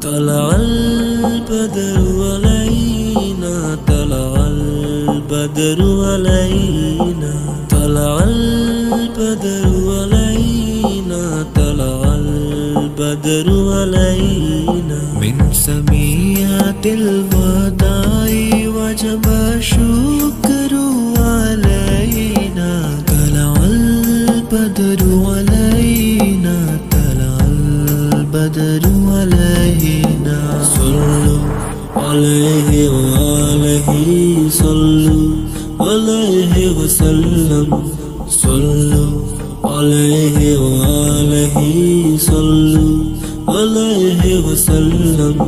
طلع البدر علينا طلع البدر علينا طلع البدر علينا طلع البدر علينا من سميات الوداع وجب الشكر علينا طلع البدر علينا طلع البدر علينا صلوا عليه وآله صلوا عليه وسلم صلوا عليه وآله صلوا عليه وسلم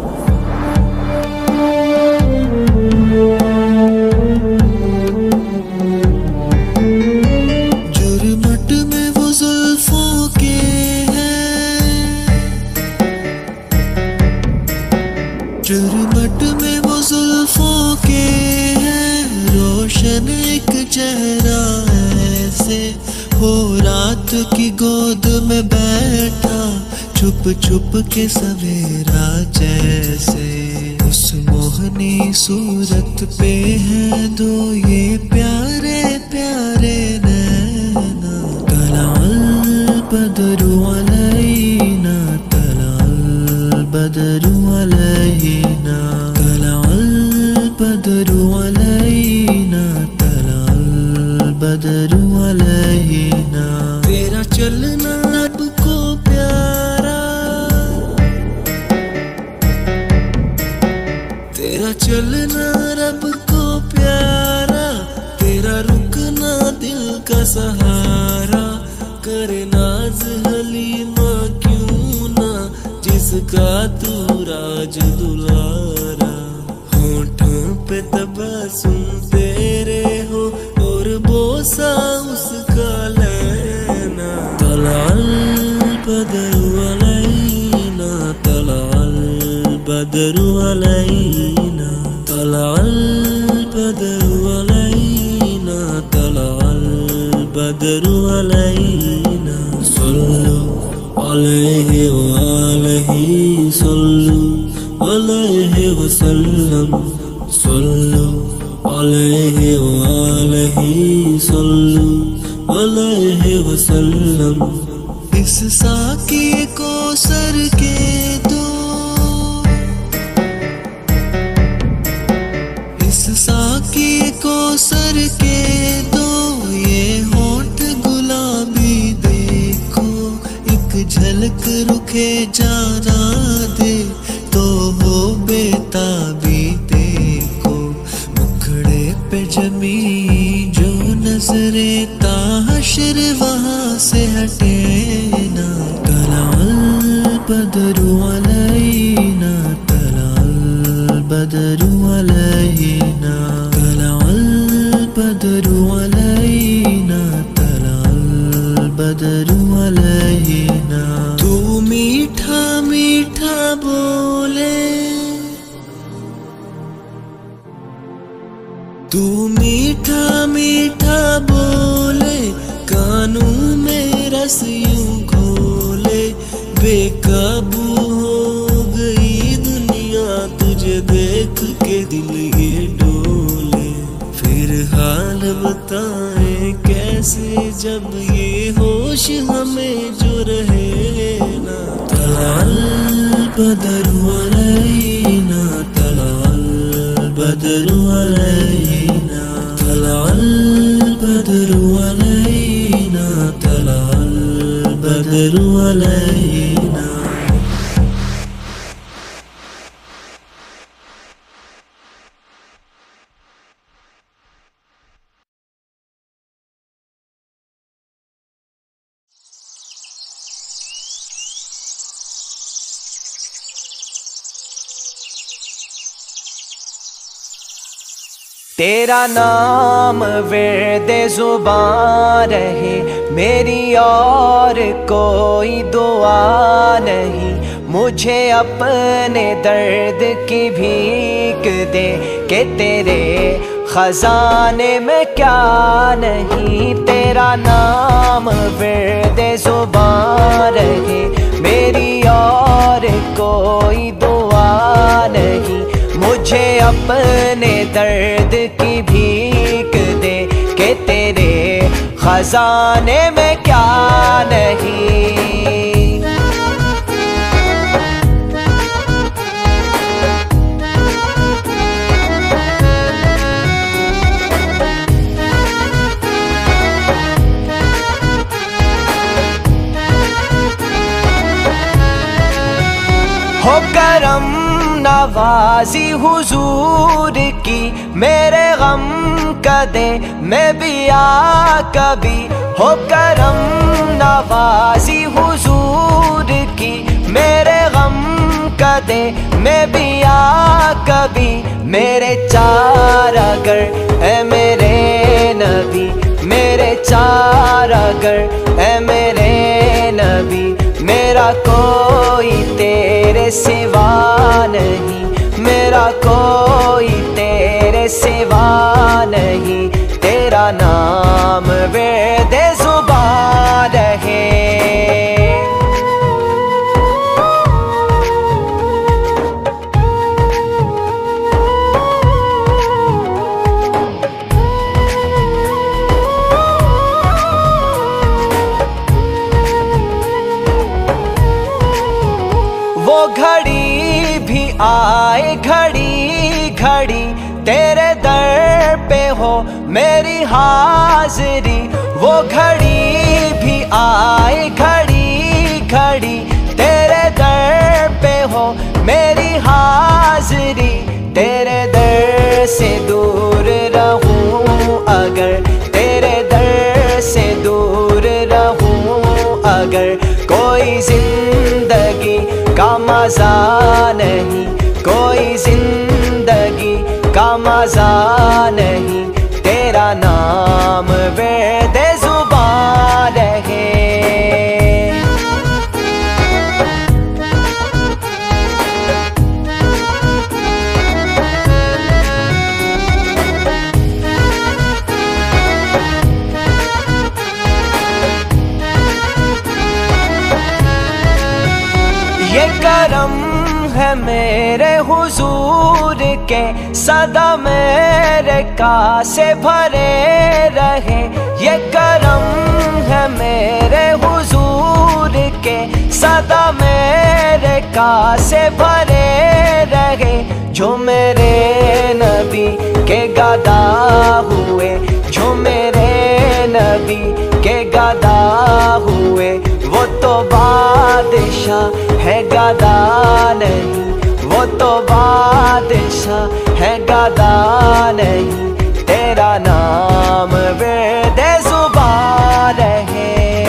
جرمٹ میں وہ زلفوں کے جرمٹ میں وہ زلفوں کے ہیں روشن ایک چہرہ ایسے ہو رات کی گود میں بیٹھا چھپ چھپ کے سویرا جیسے اس موہنی صورت پہ ہیں دو یہ پیارے پیارے نینا طلع البدر علینا طلع البدر علینا طلع البدر علینا طلع البدر علینا تیرا چلنا رب کو پیارا تیرا چلنا رب کو پیارا تیرا رکنا دل کا سہارا کرے ناز حلیمہ کیوں نہ جس کا تو راج دلارا ہونٹوں پہ تبسم تیرے ہو اور بوسہ اس کا لینا طلع البدر علینا طلع البدر علینا طلع البدر علینا طلع البدر علینا صلوا عليه وآله صلوا عليه وسلم صلوا عليه وآله صلوا عليه وسلم اس ساقی کو سر کے دو اس ساقی کو سر کے دو یہ ہونٹ گلابی دیکھو ایک جھلک رکھے جانا دے تو ہو بیتابی دیکھو مکھڑے پہ جمی جو نظریں تا حشر وہاں سے ہٹے نا طلع البدر علینا طلع البدر علینا طلع البدر علینا طلع البدر علینا تو میٹھا میٹھا بولے تو میٹھا میٹھا بولے کانوں میں رس یوں کھولے بے قابو ہو گئی دنیا تجھے دیکھ کے دل یہ ڈولے پھر حال بتائیں کیسے جب یہ ہوش ہمیں جو رہے نا طلع البدر علینا طلع البدر علینا طلع البدر علینا طلع البدر علینا تیرا نام ورد زبان رہے میری اور کوئی دعا نہیں مجھے اپنے درد کی بھیک دے کہ تیرے خزانے میں کیا نہیں تیرا نام ورد زبان رہے میری میری اور کوئی دعا نہیں، مجھے اپنے درد کی بھیک دے کہ تیرے خزانے میں کیا نہیں۔ ہو کرم نوازی حضور کی میرے غم کا دے میں بھی آ کبھی، ہو کرم نوازی حضور کی میرے غم کا دے میں بھی آ کبھی، میرے چارگر اے میرے نبی، میرے چارگر اے میرے نبی، میرا کوئی تیرے سوا نہیں، میرا کوئی تیرے سوا نہیں، تیرا نام ورد زبان رہے۔ وہ گھڑی بھی آئے گھڑی گھڑی تیرے در پہ ہو میری حاضری، وہ گھڑی بھی آئے گھڑی گھڑی تیرے در پہ ہو میری حاضری، تیرے در سے دور رہوں اگر، تیرے در سے دور رہوں اگر، کوئی زندگی کا مزہ نہیں، کوئی زندگی کا مزہ نہیں، تیرا نام ورد زبان رہے۔ یہ کرم ہے میرے حضور کے سدا میرے کاسے بھرے رہے، یہ کرم ہے میرے حضور کے سدا میرے کاسے بھرے رہے، جو میرے نبی کے گدا ہوئے، جو میرے نبی کے گدا ہوئے، وہ تو بادشاہ ہے گدا نہیں، وہ تو بادشاہ ہے گدا نہیں، تیرا نام ورد زبان رہے۔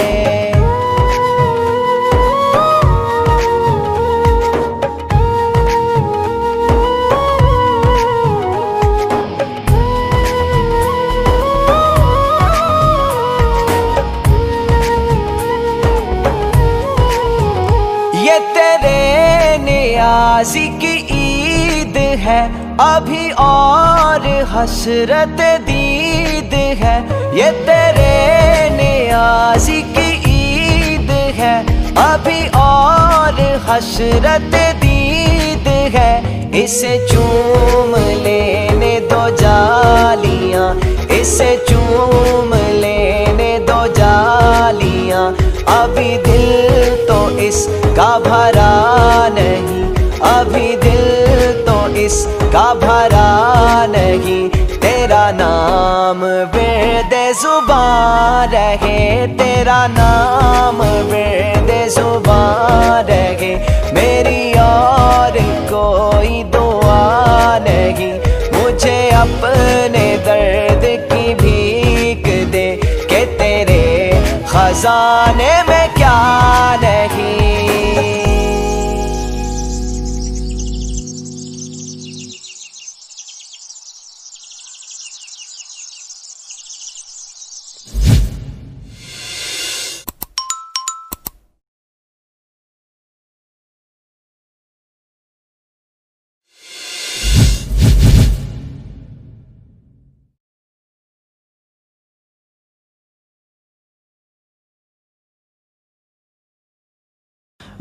یہ تیرے نیازی کی عید ہے ابھی اور حسرت دید ہے، یہ تیرے نیازی کی عید ہے ابھی اور حسرت دید ہے، اسے چوم لینے دو جالیاں، اسے چوم لینے دو جالیاں، ابھی دل تو اس کا بھرا نہیں، ابھی دل تو اس کا بھرا نہیں، تیرا نام ورد زبان رہے، تیرا نام ورد زبان رہے، میری اور کوئی دعا نہیں، مجھے اپنے درد کی بھیک دے کہ تیرے خزانے میں کیا نہیں۔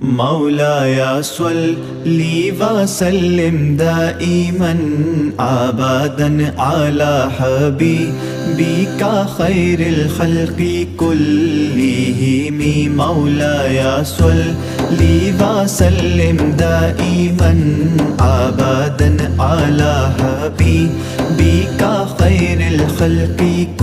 مولایا صلی وسلم دائما ابدا علی حبیبک خیر الخلق کلہم مولایا صلی وسلم دائما ابدا علی حبیبک خیر الخلق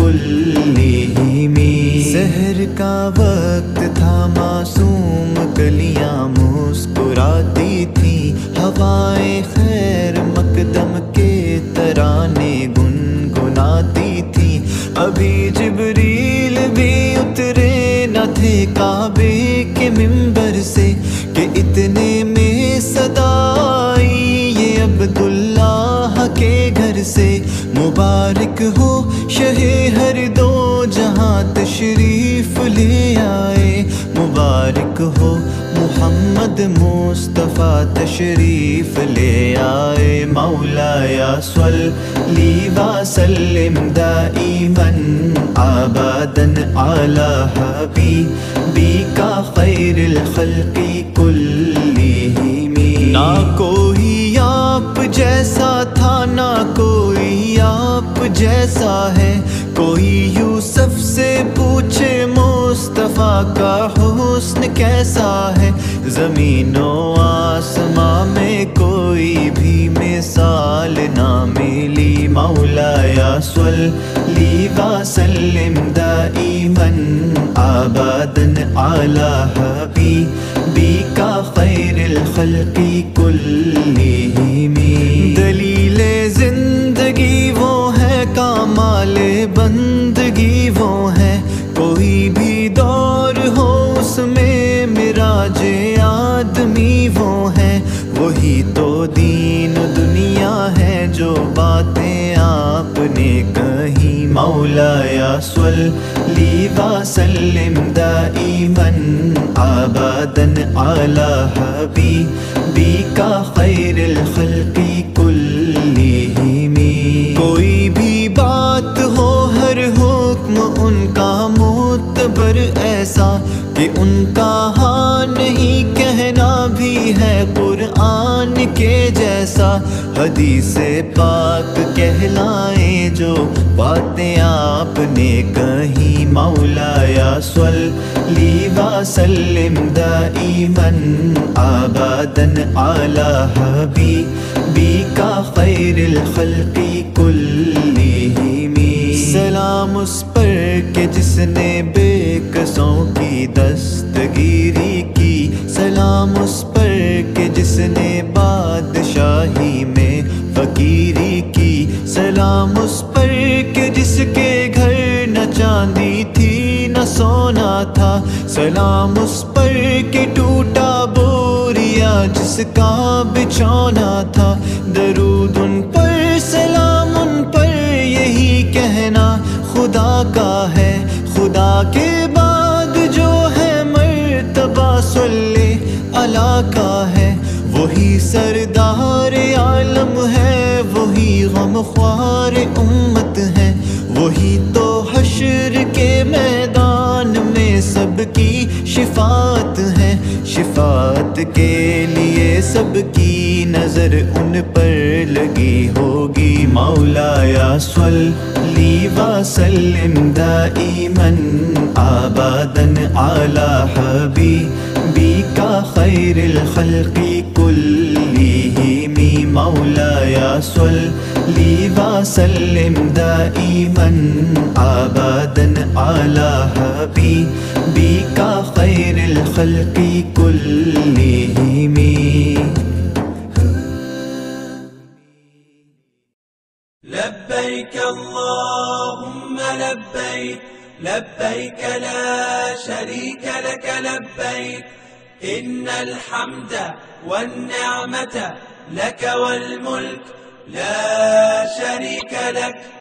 کلہم سحر کا وقت تھا معصوم کلیاں مسکراتی تھیں ہوائے خیر مقدم کے ترانے گنگناتی تھیں ابھی جبریل بھی اترے نہ تھے کعبے کے منبر سے کہ اتنے میں صدا آئی یہ عبداللہ کے گھر سے مبارک ہو شہ ہر دو جہاں تشریف لے آئے مبارک ہو محمد مصطفیٰ تشریف لے آئے مولایا صلی وسلم دائما ابدا علی حبیبک خیر الخلق کلہم نہ کوئی آپ جیسا تھا نہ کوئی آپ جیسا ہے کوئی یوسف سے پوچھے مصطفیٰ کا حسن کیسا ہے زمین و آسماں میں کوئی بھی مثال نہ ملی مولایا صلی وسلم دائما ابدا علی حبیبک خیر الخلق کلہم دلیل زندگی وہ ہے کمال بندگی وہ ہے کوئی بھی دور ہو اس میں معراج آدمی وہ ہے وہی تو دین دنیا ہے جو باتیں آپ نے کہیں مولایا صلی وسلم دائما ابدا علی حبیبک خیر الخلق کلہم کوئی بھی بات ہو ہر حکم ان کا معتبر ایسا کہ ان کا ہاں نہیں کہنا بھی ہے قرآن کے جیسا حدیث پاک کہلائیں جو باتیں آپ نے کہیں مولایا صلی وسلم دائما ابدا علی حبیبک خیر الخلق کلہم سلام اس پر کہ جس نے بے کسوں کی دستگیری کی سلام اس پر کہ جس نے بادشاہی میں فقیری کی سلام اس پر کہ جس کے گھر نہ چاندی تھی نہ سونا تھا سلام اس پر کہ ٹوٹا بوریا جس کا بچھونا تھا درود ان پر سلام ان پر یہی کہنا خدا کا ہے خدا کے بعد جو ہے مرتبہ صلی اللہ کا ہے وہی سردار عالم ہے وہی غمخوار امت ہے وہی تو حشر کے میدان میں سب کی شفاعت ہے شفاعت کے لیے سب کی نظر ان پر لگی ہوگی مولایا صلی وسلم دائما ابدا علی حبیبک خیر الخلق کلہم مولایا صلی وسلم دائما ابدا علی حبیبک خیر الخلق کلہم لبيك اللهم لبيك لبيك لا شريك لك لبيك إن الحمد والنعمة لك والملك لا شريك لك